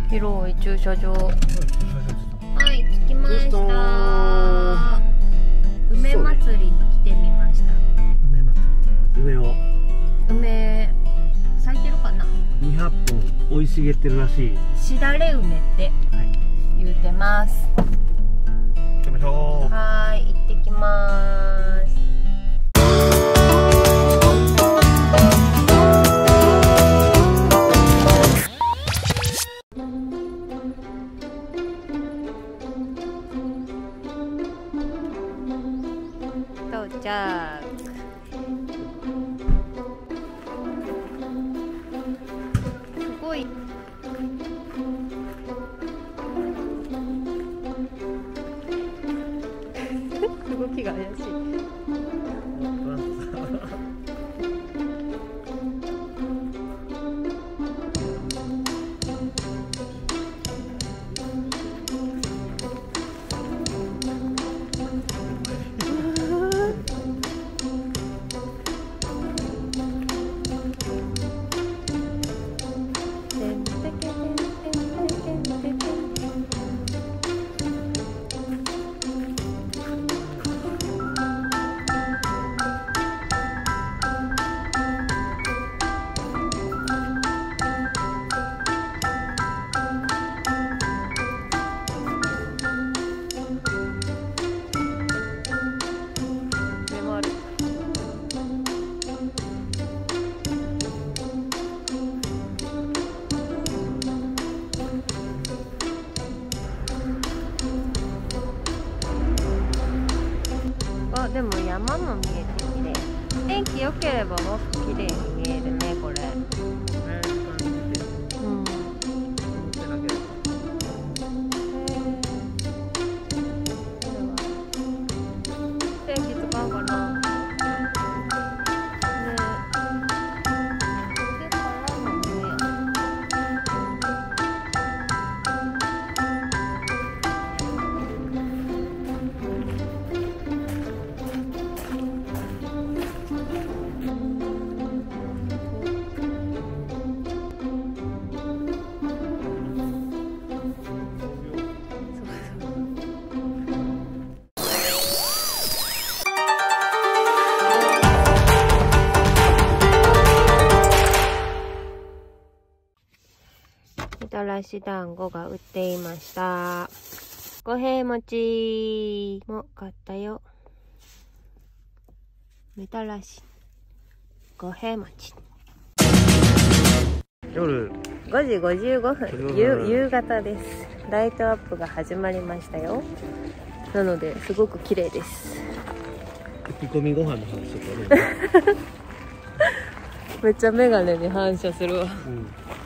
広い駐車場。はい、着きました。梅祭りに来てみました。 梅祭り。梅咲いてるかな。 200本生い茂ってるらしい。 しだれ梅って言うてます。 行きましょう。 はい、行ってきます。到着。すごい。動きが怪しい。でも山も見えて綺麗。天気良ければもっと綺麗に見えるね、これ。天気使うかな。みたらし団子が売っていました。五平餅も買ったよ。みたらし五平餅。 夜 5時55分、夕方です。ライトアップが始まりましたよ。なのですごく綺麗です。 炊き込みご飯の話とかね。 めっちゃメガネに反射するわ。 うん